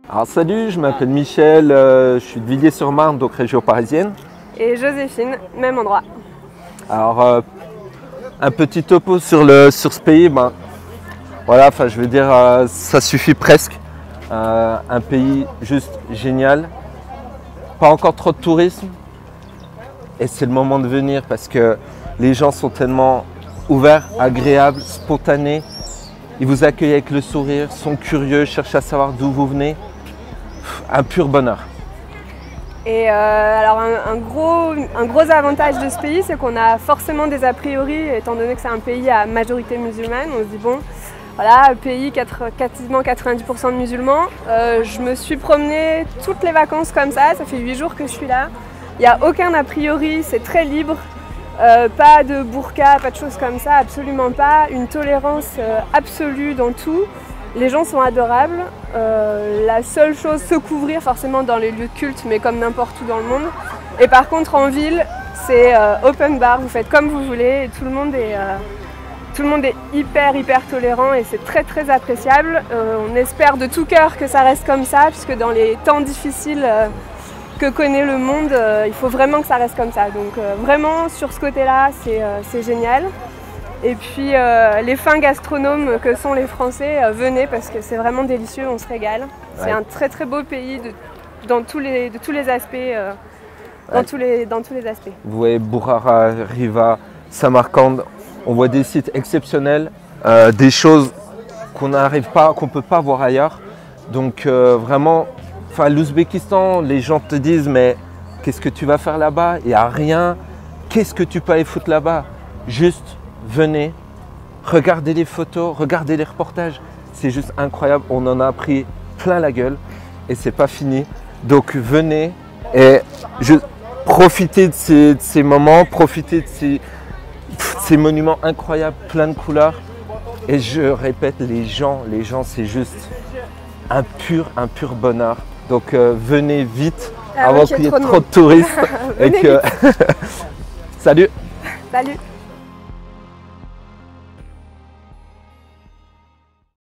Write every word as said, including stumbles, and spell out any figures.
Alors salut, je m'appelle Michel, euh, je suis de Villiers-sur-Marne, donc région parisienne. Et Joséphine, même endroit. Alors euh, un petit topo sur, le, sur ce pays, ben, voilà, enfin je veux dire, euh, ça suffit presque. Euh, un pays juste génial, pas encore trop de tourisme, et c'est le moment de venir parce que les gens sont tellement ouverts, agréables, spontanés. Ils vous accueillent avec le sourire, sont curieux, cherchent à savoir d'où vous venez. Un pur bonheur. Et euh, alors un, un, gros, un gros avantage de ce pays, c'est qu'on a forcément des a priori, étant donné que c'est un pays à majorité musulmane. On se dit bon, voilà, un pays quatre, quasiment quatre-vingt-dix pour cent de musulmans. Euh, je me suis promenée toutes les vacances comme ça, ça fait huit jours que je suis là. Il n'y a aucun a priori, c'est très libre. Euh, pas de burqa, pas de choses comme ça, absolument pas. Une tolérance euh, absolue dans tout. Les gens sont adorables. Euh, la seule chose, se couvrir forcément dans les lieux de culte, mais comme n'importe où dans le monde. Et par contre en ville, c'est euh, open bar, vous faites comme vous voulez et tout le monde est, euh, tout le monde est hyper hyper tolérant et c'est très très appréciable. Euh, on espère de tout cœur que ça reste comme ça, puisque dans les temps difficiles euh, que connaît le monde, euh, il faut vraiment que ça reste comme ça. Donc euh, vraiment sur ce côté-là, c'est euh, c'est génial. Et puis euh, les fins gastronomes que sont les Français, euh, venez parce que c'est vraiment délicieux, on se régale. C'est ouais. un très très beau pays de, dans tous les, de tous les aspects. Euh, dans, ouais. tous les, dans tous les aspects. Vous voyez Boukhara, Riva, Samarcande, on voit des sites exceptionnels, euh, des choses qu'on n'arrive pas, qu'on ne peut pas voir ailleurs. Donc euh, vraiment, enfin l'Ouzbékistan, les gens te disent mais qu'est-ce que tu vas faire là-bas? Il n'y a rien. Qu'est-ce que tu peux aller foutre là-bas? Juste venez, regardez les photos, regardez les reportages. C'est juste incroyable. On en a pris plein la gueule et c'est pas fini. Donc venez et je, profitez de ces, de ces moments, profitez de ces, ces monuments incroyables, plein de couleurs. Et je répète, les gens, les gens, c'est juste un pur, un pur bonheur. Donc euh, venez vite ah, avant qu'il y ait trop de touristes. et que... Salut. Salut.